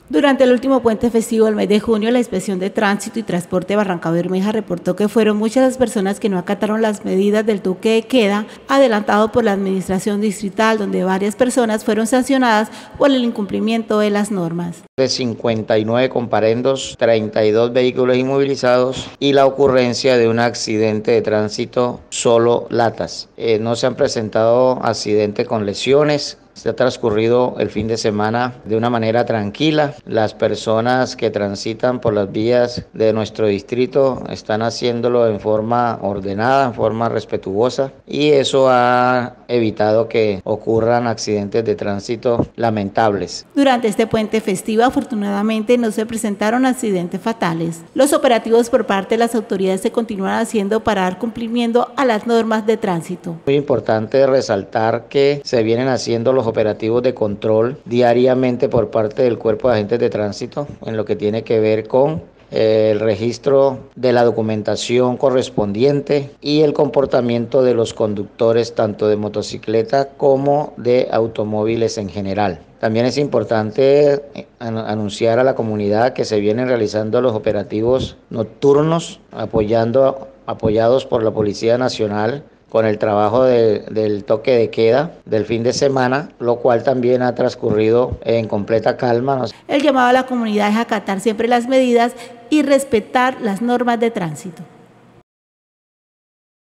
Durante el último puente festivo del mes de junio, la Inspección de Tránsito y Transporte de Barrancabermeja reportó que fueron muchas las personas que no acataron las medidas del toque de queda adelantado por la Administración Distrital, donde varias personas fueron sancionadas por el incumplimiento de las normas. De 59 comparendos, 32 vehículos inmovilizados y la ocurrencia de un accidente de tránsito solo latas. No se han presentado accidentes con lesiones. Se ha transcurrido el fin de semana de una manera tranquila. Las personas que transitan por las vías de nuestro distrito están haciéndolo en forma ordenada, en forma respetuosa, y eso ha evitado que ocurran accidentes de tránsito lamentables. Durante este puente festivo, afortunadamente, no se presentaron accidentes fatales. Los operativos por parte de las autoridades se continúan haciendo para dar cumplimiento a las normas de tránsito. Muy importante resaltar que se vienen haciendo los operativos de control diariamente por parte del Cuerpo de Agentes de Tránsito en lo que tiene que ver con el registro de la documentación correspondiente y el comportamiento de los conductores tanto de motocicleta como de automóviles en general. También es importante anunciar a la comunidad que se vienen realizando los operativos nocturnos apoyados por la Policía Nacional con el trabajo del toque de queda del fin de semana, lo cual también ha transcurrido en completa calma. El llamado a la comunidad es acatar siempre las medidas y respetar las normas de tránsito.